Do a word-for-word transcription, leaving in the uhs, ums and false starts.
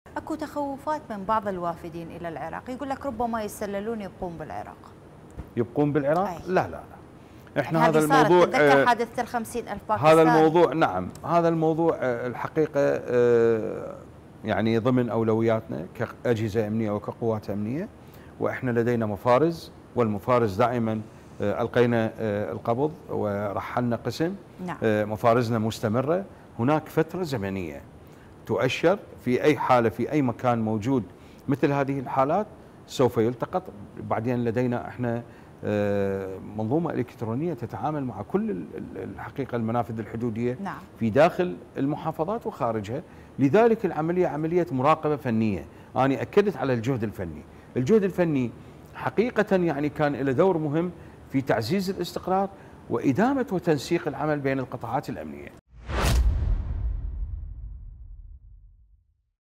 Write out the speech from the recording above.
اكو تخوفات من بعض الوافدين الى العراق، يقول لك ربما يسللون يبقون بالعراق. يبقون بالعراق؟ أي. لا لا لا. احنا يعني هذا الموضوع تتذكر حادثه الخمسين ألف باكستاني. هذا الموضوع نعم، هذا الموضوع الحقيقه يعني ضمن اولوياتنا كاجهزه امنيه وكقوات امنيه، واحنا لدينا مفارز، والمفارز دائما القينا القبض ورحلنا قسم. نعم. مفارزنا مستمره، هناك فتره زمنيه تؤشر في اي حاله في اي مكان موجود مثل هذه الحالات سوف يلتقط. بعدين لدينا احنا منظومه الكترونيه تتعامل مع كل الحقيقه المنافذ الحدوديه. نعم. في داخل المحافظات وخارجها، لذلك العمليه عمليه مراقبه فنيه. انا اكدت على الجهد الفني، الجهد الفني حقيقه يعني كان له دور مهم في تعزيز الاستقرار وادامه وتنسيق العمل بين القطاعات الامنيه.